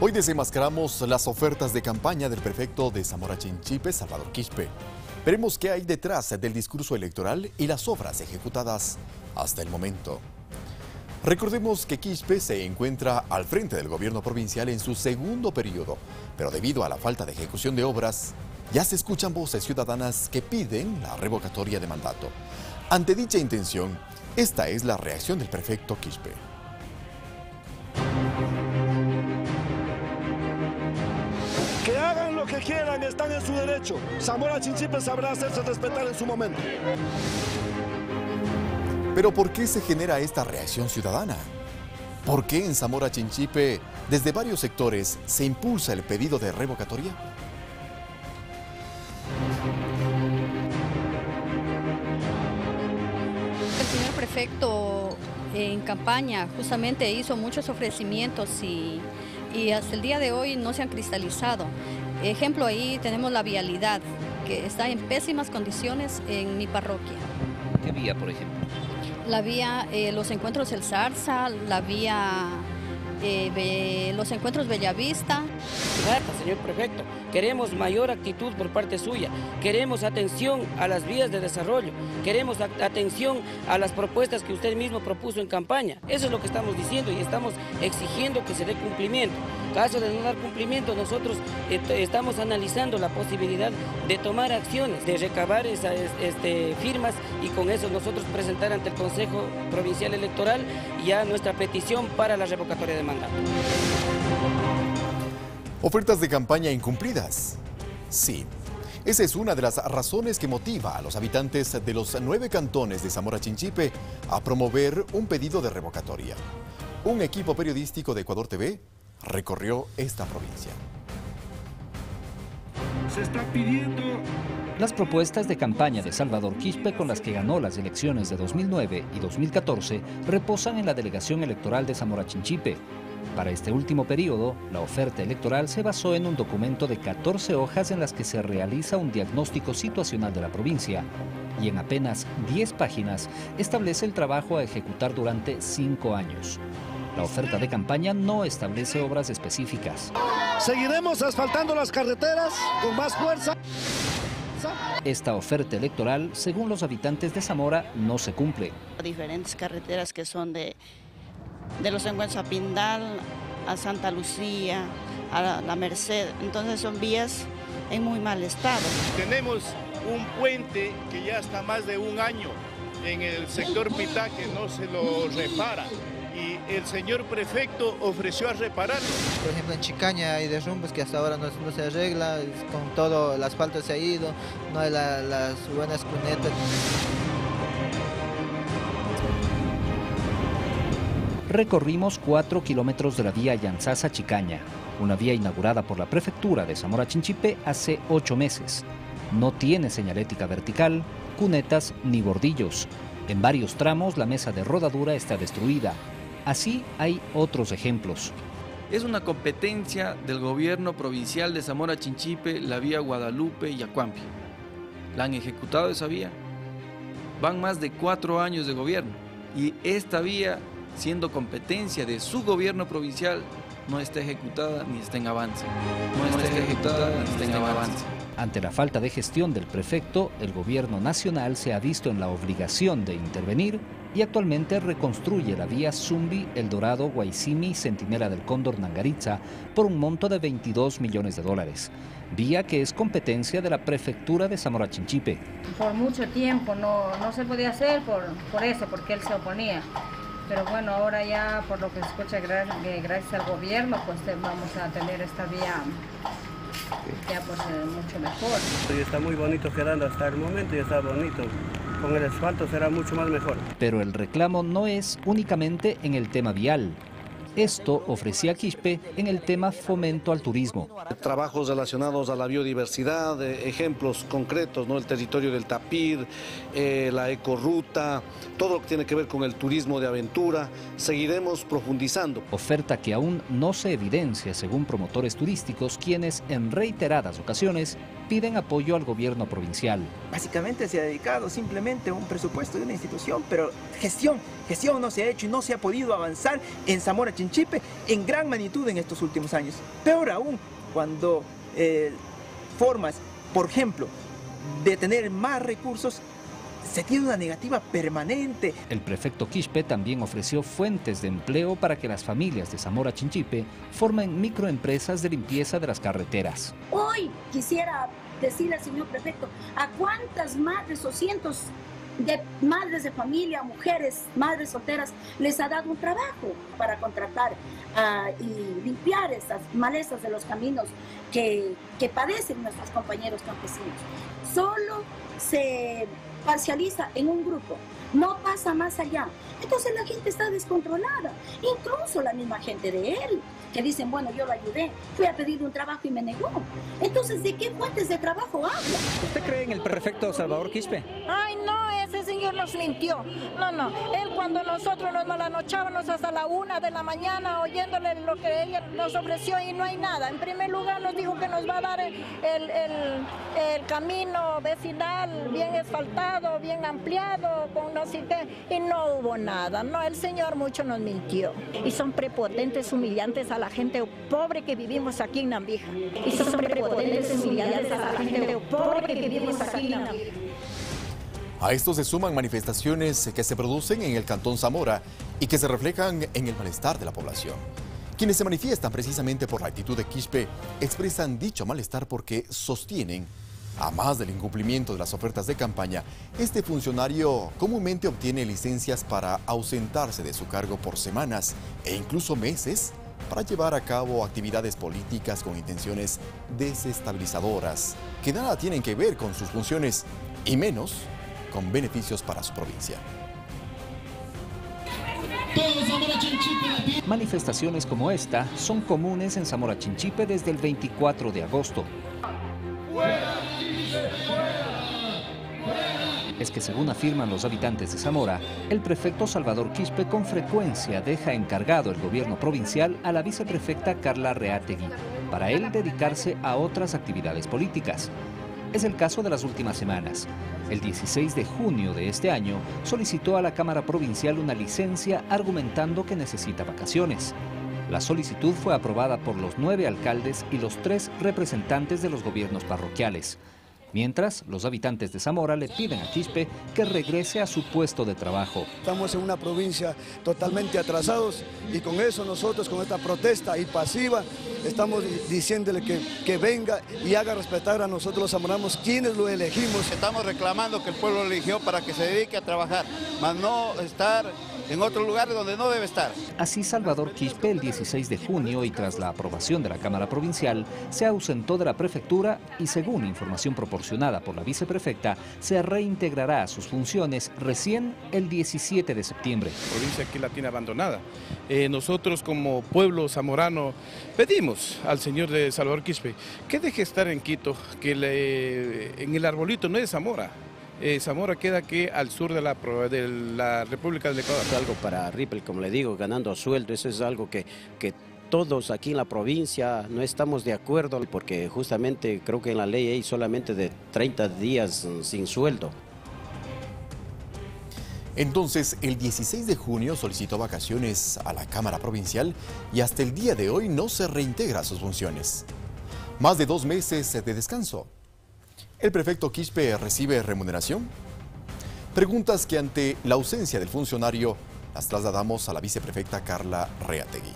Hoy desenmascaramos las ofertas de campaña del prefecto de Zamora Chinchipe, Salvador Quispe. Veremos qué hay detrás del discurso electoral y las obras ejecutadas hasta el momento. Recordemos que Quispe se encuentra al frente del gobierno provincial en su segundo periodo, pero debido a la falta de ejecución de obras, ya se escuchan voces ciudadanas que piden la revocatoria de mandato. Ante dicha intención, esta es la reacción del prefecto Quispe. Que hagan lo que quieran, están en su derecho. Zamora Chinchipe sabrá hacerse respetar en su momento. Pero ¿por qué se genera esta reacción ciudadana? ¿Por qué en Zamora Chinchipe, desde varios sectores, se impulsa el pedido de revocatoria? El señor prefecto en campaña justamente hizo muchos ofrecimientos y hasta el día de hoy no se han cristalizado. Ejemplo, ahí tenemos la vialidad, que está en pésimas condiciones en mi parroquia. ¿Qué vía, por ejemplo? La vía Los Encuentros El Zarza, la vía Los Encuentros Bellavista. Señor prefecto, queremos mayor actitud por parte suya, queremos atención a las vías de desarrollo, queremos atención a las propuestas que usted mismo propuso en campaña. Eso es lo que estamos diciendo y estamos exigiendo que se dé cumplimiento. Caso de no dar cumplimiento, nosotros estamos analizando la posibilidad de tomar acciones, de recabar esas firmas y con eso nosotros presentar ante el Consejo Provincial Electoral ya nuestra petición para la revocatoria de mandato. ¿Ofertas de campaña incumplidas? Sí. Esa es una de las razones que motiva a los habitantes de los 9 cantones de Zamora Chinchipe a promover un pedido de revocatoria. Un equipo periodístico de Ecuador TV recorrió esta provincia. Se está pidiendo... Las propuestas de campaña de Salvador Quispe, con las que ganó las elecciones de 2009 y 2014, reposan en la delegación electoral de Zamora Chinchipe. Para este último periodo, la oferta electoral se basó en un documento de 14 hojas en las que se realiza un diagnóstico situacional de la provincia y en apenas 10 páginas establece el trabajo a ejecutar durante 5 años. La oferta de campaña no establece obras específicas. Seguiremos asfaltando las carreteras con más fuerza. Esta oferta electoral, según los habitantes de Zamora, no se cumple. Diferentes carreteras que son de Los Encuentros a Pindal, a Santa Lucía, a la Merced, entonces son vías en muy mal estado. Tenemos un puente que ya está más de un año en el sector Pitá que no se lo repara y el señor prefecto ofreció a repararlo. Por ejemplo, en Chicaña hay derrumbes que hasta ahora no se arregla, con todo el asfalto se ha ido, no hay las buenas cunetas. Recorrimos 4 kilómetros de la vía Yanzasa-Chicaña, una vía inaugurada por la prefectura de Zamora Chinchipe hace 8 meses. No tiene señalética vertical, cunetas ni bordillos. En varios tramos la mesa de rodadura está destruida. Así hay otros ejemplos. Es una competencia del gobierno provincial de Zamora Chinchipe, la vía Guadalupe y Acuampi. ¿La han ejecutado esa vía? Van más de 4 años de gobierno y esta vía, siendo competencia de su gobierno provincial, no está ejecutada ni está en avance. No está ejecutada ni está en avance. Ante la falta de gestión del prefecto, el gobierno nacional se ha visto en la obligación de intervenir y actualmente reconstruye la vía Zumbi, El Dorado, Guaycimi, Centinela del Cóndor, Nangaritza por un monto de $22 millones. Vía que es competencia de la prefectura de Zamora Chinchipe. Por mucho tiempo no se podía hacer porque él se oponía. Pero bueno, ahora ya por lo que se escucha, gracias al gobierno, pues vamos a tener esta vía ya pues mucho mejor. Y está muy bonito quedando hasta el momento y está bonito. Con el asfalto será mucho más mejor. Pero el reclamo no es únicamente en el tema vial. Esto ofrecía Quispe en el tema fomento al turismo. Trabajos relacionados a la biodiversidad, ejemplos concretos, ¿no? El territorio del tapir, la ecorruta, todo lo que tiene que ver con el turismo de aventura, seguiremos profundizando. Oferta que aún no se evidencia según promotores turísticos, quienes en reiteradas ocasiones piden apoyo al gobierno provincial. Básicamente se ha dedicado simplemente a un presupuesto de una institución, pero gestión no se ha hecho y no se ha podido avanzar en Zamora Chinchipe. Chinchipe en gran magnitud en estos últimos años. Peor aún, cuando formas, por ejemplo, de tener más recursos, se tiene una negativa permanente. El prefecto Quispe también ofreció fuentes de empleo para que las familias de Zamora Chinchipe formen microempresas de limpieza de las carreteras. Hoy quisiera decirle al señor prefecto, ¿a cuántas madres o cientos de madres de familia, mujeres, madres solteras, les ha dado un trabajo para contratar y limpiar esas malezas de los caminos que padecen nuestros compañeros campesinos? Solo se parcializa en un grupo, no pasa más allá. Entonces la gente está descontrolada, incluso la misma gente de él, que dicen, bueno, yo lo ayudé, fui a pedirle un trabajo y me negó. Entonces, ¿de qué fuentes de trabajo habla? ¿Usted cree en el prefecto Salvador Quispe? Ay, no, ese señor nos mintió. No, él cuando nosotros nos malanocheábamos hasta la 1 de la mañana oyéndole lo que ella nos ofreció y no hay nada. En primer lugar nos dijo que nos va a dar el camino vecinal bien asfaltado, bien ampliado, con no sé qué, y no hubo nada. No, el señor mucho nos mintió. Y son prepotentes, humillantes a la gente pobre que vivimos aquí en Nambija. Y son prepotentes, humillantes a la gente pobre que vivimos aquí en Nambija. A esto se suman manifestaciones que se producen en el Cantón Zamora y que se reflejan en el malestar de la población. Quienes se manifiestan precisamente por la actitud de Quispe expresan dicho malestar porque sostienen, a más del incumplimiento de las ofertas de campaña, este funcionario comúnmente obtiene licencias para ausentarse de su cargo por semanas e incluso meses para llevar a cabo actividades políticas con intenciones desestabilizadoras que nada tienen que ver con sus funciones y menos con beneficios para su provincia. Manifestaciones como esta son comunes en Zamora Chinchipe desde el 24 de agosto. Es que según afirman los habitantes de Zamora, el prefecto Salvador Quispe con frecuencia deja encargado el gobierno provincial a la viceprefecta Carla Reategui, para él dedicarse a otras actividades políticas. Es el caso de las últimas semanas. El 16 de junio de este año solicitó a la Cámara Provincial una licencia argumentando que necesita vacaciones. La solicitud fue aprobada por los 9 alcaldes y los 3 representantes de los gobiernos parroquiales. Mientras, los habitantes de Zamora le piden a Quispe que regrese a su puesto de trabajo. Estamos en una provincia totalmente atrasados y con eso nosotros, con esta protesta y pasiva, estamos diciéndole que venga y haga respetar a nosotros los zamoranos, quienes lo elegimos. Estamos reclamando que el pueblo lo eligió para que se dedique a trabajar, más no estar en otro lugar donde no debe estar. Así Salvador Quispe el 16 de junio y tras la aprobación de la Cámara Provincial se ausentó de la prefectura y según información proporcionada por la viceprefecta se reintegrará a sus funciones recién el 17 de septiembre. La provincia aquí la tiene abandonada. Nosotros como pueblo zamorano pedimos al señor de Salvador Quispe que deje estar en Quito, que en el arbolito no es Zamora. Zamora queda aquí al sur de la República del Ecuador. Algo para Ripple, como le digo, ganando sueldo, eso es algo que todos aquí en la provincia no estamos de acuerdo, porque justamente creo que en la ley hay solamente de 30 días sin sueldo. Entonces, el 16 de junio solicitó vacaciones a la Cámara Provincial y hasta el día de hoy no se reintegra a sus funciones. Más de 2 meses de descanso. ¿El prefecto Quispe recibe remuneración? Preguntas que ante la ausencia del funcionario las trasladamos a la viceprefecta Carla Reategui.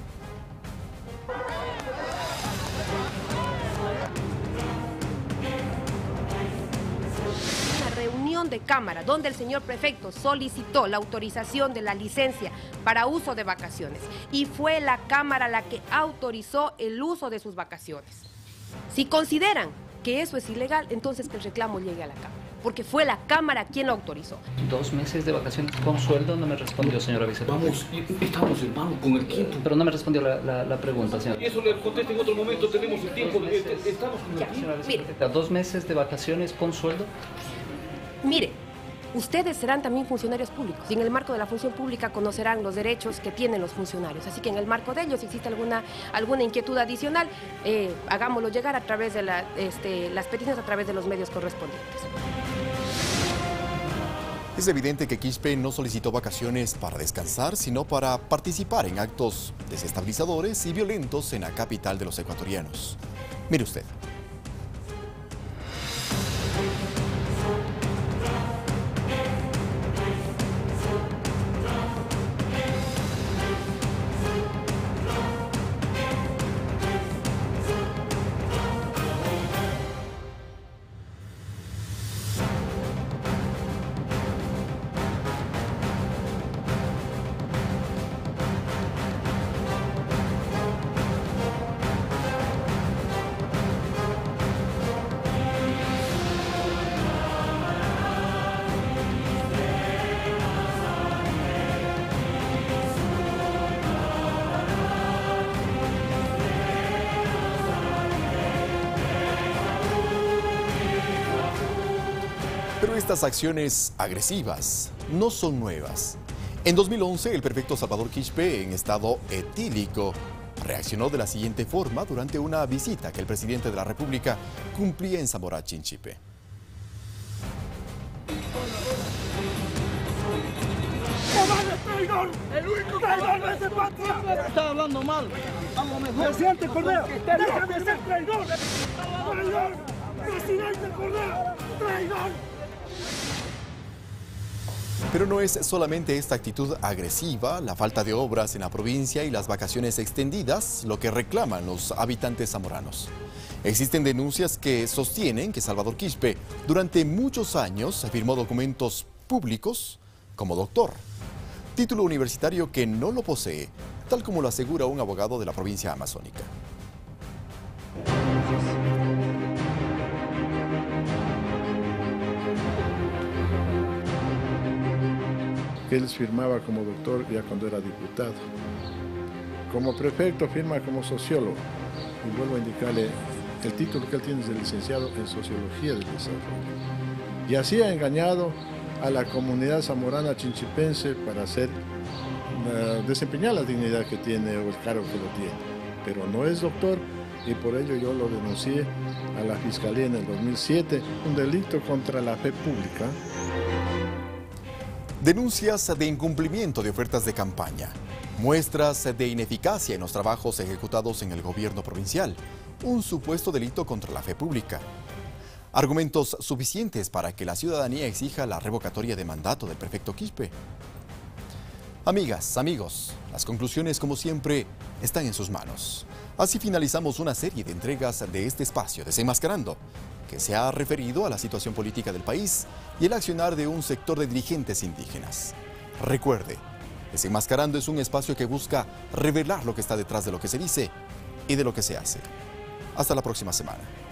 Una reunión de Cámara donde el señor prefecto solicitó la autorización de la licencia para uso de vacaciones y fue la Cámara la que autorizó el uso de sus vacaciones. Si consideran que eso es ilegal, entonces que el reclamo llegue a la Cámara, porque fue la Cámara quien lo autorizó. 2 meses de vacaciones con sueldo, no me respondió, señora viceprefecta. Vamos con el quinto. Pero no me respondió la pregunta, señora. Y eso le conteste en otro momento, tenemos el tiempo, estamos con el quinto. Mire, 2 meses de vacaciones con sueldo. Mire, ustedes serán también funcionarios públicos y en el marco de la función pública conocerán los derechos que tienen los funcionarios. Así que en el marco de ellos, si existe alguna inquietud adicional, hagámoslo llegar a través de las peticiones, a través de los medios correspondientes. Es evidente que Quispe no solicitó vacaciones para descansar, sino para participar en actos desestabilizadores y violentos en la capital de los ecuatorianos. Mire usted. Pero estas acciones agresivas no son nuevas. En 2011, el prefecto Salvador Quispe, en estado etílico, reaccionó de la siguiente forma durante una visita que el presidente de la República cumplía en Zamora Chinchipe. ¡El único traidor de ese patria! Está hablando mal. Vamos mejor. Presidente Cordero, deja de ser traidor. ¡Traidor! ¡Presidente Cordero! ¡Traidor! Pero no es solamente esta actitud agresiva, la falta de obras en la provincia y las vacaciones extendidas lo que reclaman los habitantes zamoranos. Existen denuncias que sostienen que Salvador Quispe durante muchos años firmó documentos públicos como doctor, título universitario que no lo posee, tal como lo asegura un abogado de la provincia amazónica. Él firmaba como doctor ya cuando era diputado. Como prefecto firma como sociólogo. Y vuelvo a indicarle, el título que él tiene es de licenciado en Sociología del Desarrollo. Y así ha engañado a la comunidad zamorana chinchipense para desempeñar la dignidad que tiene o el cargo que lo tiene. Pero no es doctor y por ello yo lo denuncié a la Fiscalía en el 2007, un delito contra la fe pública. Denuncias de incumplimiento de ofertas de campaña, muestras de ineficacia en los trabajos ejecutados en el gobierno provincial, un supuesto delito contra la fe pública. Argumentos suficientes para que la ciudadanía exija la revocatoria de mandato del prefecto Quispe. Amigas, amigos, las conclusiones, como siempre, están en sus manos. Así finalizamos una serie de entregas de este espacio, Desenmascarando, que se ha referido a la situación política del país y el accionar de un sector de dirigentes indígenas. Recuerde, Desenmascarando es un espacio que busca revelar lo que está detrás de lo que se dice y de lo que se hace. Hasta la próxima semana.